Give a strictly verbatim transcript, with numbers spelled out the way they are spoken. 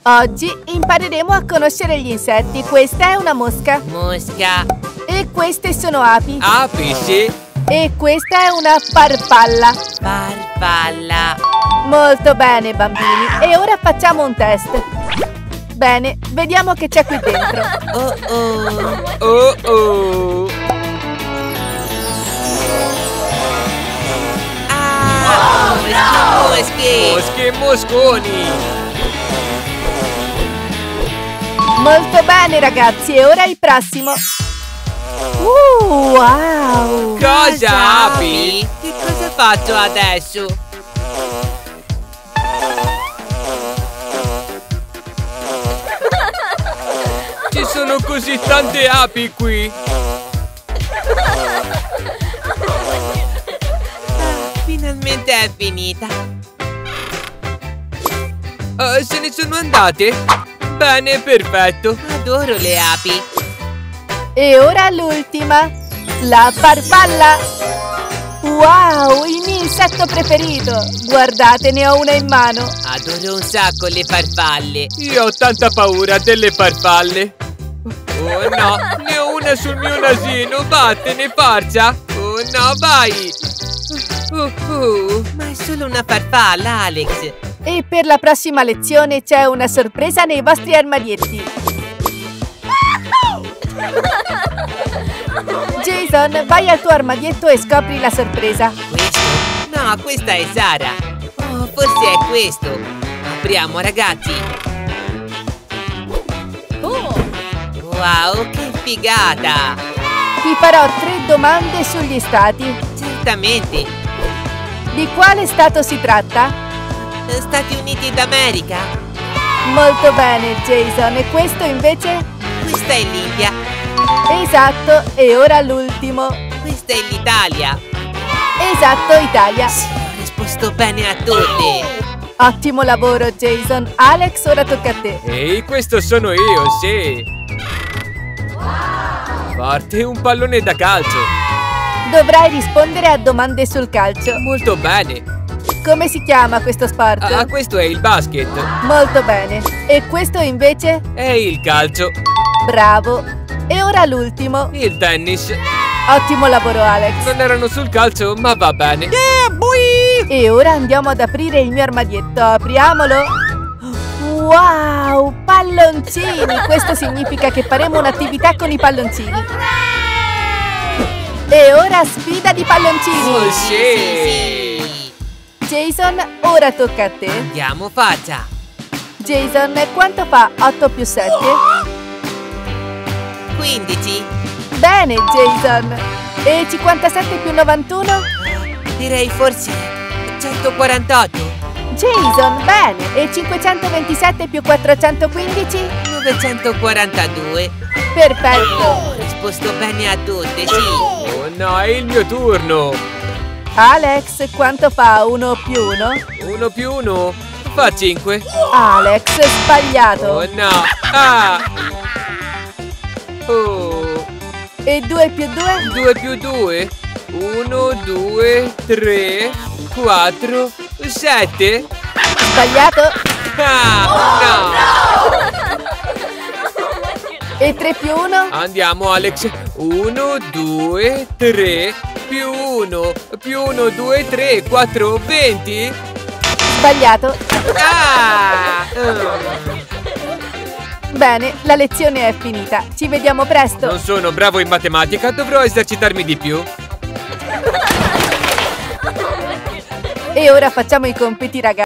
Oggi impareremo a conoscere gli insetti. Questa è una mosca. Mosca. E queste sono api. Api, sì. E questa è una farfalla. Farfalla. Molto bene, bambini. E ora facciamo un test. Bene, vediamo che c'è qui dentro. Oh oh. Oh oh. Ah, mosche, mosche. Mosche e mosconi. Molto bene, ragazzi. E ora il prossimo. Uh, wow. Cosa, api? Che cosa faccio adesso? Ci sono così tante api qui. Finalmente è finita. Uh, se ne sono andate? Bene, perfetto. Adoro le api. E ora l'ultima. La farfalla. Wow, il mio insetto preferito. Guardate, ne ho una in mano. Adoro un sacco le farfalle. Io ho tanta paura delle farfalle. Oh no, ne ho una sul mio nasino. Vattene, forza. Oh no, vai. Uh, uh, ma è solo una farfalla, Alex. E per la prossima lezione c'è una sorpresa nei vostri armadietti. Jason, vai al tuo armadietto e scopri la sorpresa. Questo? No, questa è Sara. Oh, forse è questo. Apriamo, ragazzi. Oh. Wow, che figata. Ti farò tre domande sugli stati. Certamente. Di quale stato si tratta? Stati Uniti d'America. Molto bene, Jason. E questo invece? Questa è l'India. Esatto. E ora l'ultimo. Questa è l'Italia. Esatto, Italia. Sì, ho risposto bene a tutte. Ottimo lavoro, Jason. Alex, ora tocca a te. Ehi, questo sono io, sì. Forte un pallone da calcio. Dovrai rispondere a domande sul calcio. Molto bene. Come si chiama questo sport? Ah, questo è il basket. Molto bene. E questo invece? È il calcio. Bravo. E ora l'ultimo. Il tennis. Ottimo lavoro, Alex. Non erano sul calcio, ma va bene. Yeah, boy! E ora andiamo ad aprire il mio armadietto. Apriamolo. Wow, palloncini. Questo significa che faremo un'attività con i palloncini. E ora sfida di palloncini. Oh, Sì, sì. sì, sì. Jason, ora tocca a te. Andiamo, faccia. Jason, quanto fa otto più sette? quindici. Bene, Jason. E cinquantasette più novantuno? Direi forse centoquarantotto. Jason, bene. E cinquecentoventisette più quattrocentoquindici? novecentoquarantadue. Perfetto. Ho risposto bene a tutte, sì. Oh no, è il mio turno. Alex, quanto fa uno più uno? Uno più uno fa cinque. Alex, sbagliato. Oh no. Ah. Oh. E due più due? Due più due. Uno, due, tre, quattro, sette. Sbagliato. Ah, no. E tre più uno? Andiamo, Alex. Uno, due, tre, più uno, più uno, due, tre, quattro, venti. Sbagliato. Ah! Bene, la lezione è finita. Ci vediamo presto. Non sono bravo in matematica, dovrò esercitarmi di più. E ora facciamo i compiti, ragazzi.